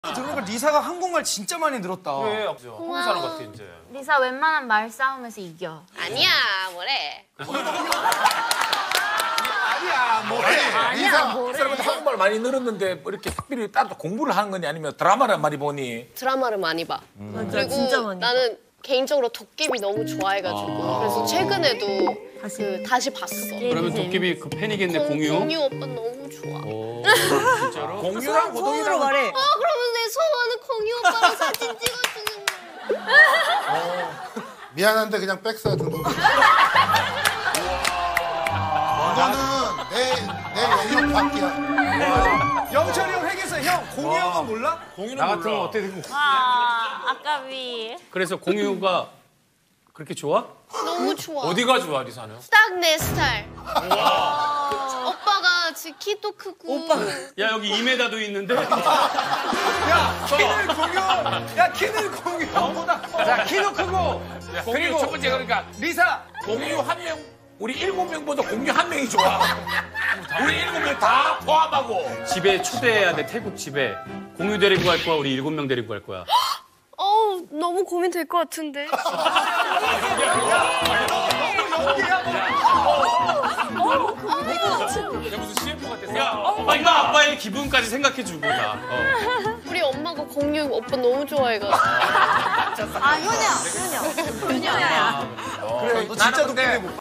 들어보니까 리사가 한국말 진짜 많이 늘었다. 그래, 한국 사람 같아 이제. 리사 웬만한 말싸움에서 이겨. 아니야, 뭐래. 아니야, 뭐래. 리사 사람한테 한국말 많이 늘었는데 뭐 이렇게 특별히 따로 공부를 하는 거니 아니면 드라마를 많이 보니? 드라마를 많이 봐. 그리고 진짜 많이 나는 개인적으로 도깨비 너무 좋아해가지고 그래서 최근에도 다시 봤어. 그러면 도깨비 그 팬이겠네, 공유. 공유 오빠 너무 좋아. 진짜로? 공유랑 호동이랑 말해. 그러면 내 소원은 공유 오빠랑 사진 찍어주는 거. 미안한데 그냥 백스가 좀. 이거는 내 외형 밖이야. 영철이 형 회계사 형 공유 형은 몰라? 나 같으면 어떻게 되고? 아, 아까비. 그래서 공유가 그렇게 좋아? 너무 좋아. 어디가 좋아, 리사는? 딱 내 스타일. 오빠가 지금 키도 크고. 야, 여기 2m도 있는데. 야 키는 공유. 야 키는 공유 형보다. 자 키도 크고. 그리고 첫 번째 그러니까 리사. 공유 한 명, 우리 7명보다 공유 한 명이 좋아. 우리 7명 다 포함하고. 집에 초대해야 돼, 태국 집에. 공유 데리고 갈 거야, 우리 7명 데리고 갈 거야. 어우, 너무 고민될 것 같은데. 야, 무슨 CF 같았어? 야, 엄마, 아빠의 기분까지 생각해주고, 나. 우리 엄마가 공유 오빠 너무 좋아해가지고. 아, 효녀. 그래 너 진짜 도깨비 못